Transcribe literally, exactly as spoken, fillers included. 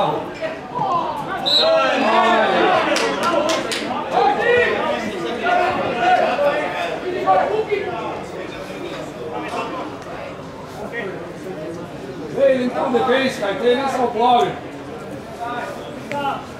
bravo. Ej, idem tam defenskaj, te ne samo plavi.